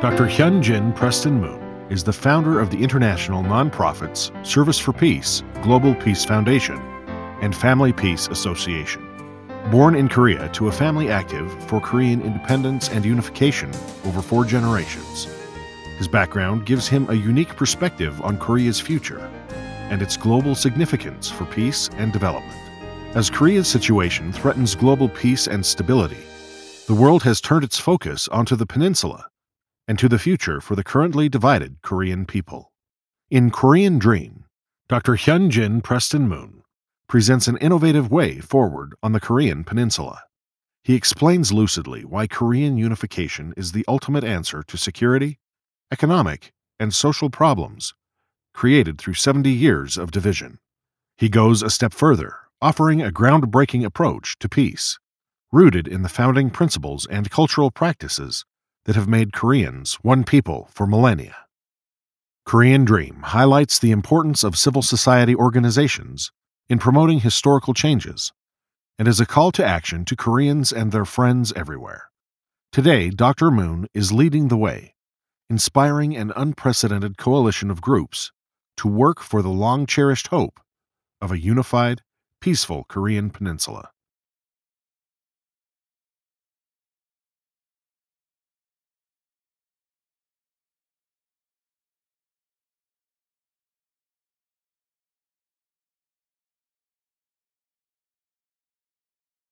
Dr. Hyun Jin Preston Moon is the founder of the international nonprofits Service for Peace, Global Peace Foundation, and Family Peace Association. Born in Korea to a family active for Korean independence and unification over 4 generations, his background gives him a unique perspective on Korea's future and its global significance for peace and development. As Korea's situation threatens global peace and stability, the world has turned its focus onto the Peninsula and to the future for the currently divided Korean people. In Korean Dream, Dr. Hyun Jin Preston Moon presents an innovative way forward on the Korean Peninsula. He explains lucidly why Korean unification is the ultimate answer to security, economic, and social problems created through 70 years of division. He goes a step further, offering a groundbreaking approach to peace, rooted in the founding principles and cultural practices that have made Koreans one people for millennia. Korean Dream highlights the importance of civil society organizations in promoting historical changes and is a call to action to Koreans and their friends everywhere. Today, Dr. Moon is leading the way, inspiring an unprecedented coalition of groups to work for the long-cherished hope of a unified, peaceful Korean peninsula.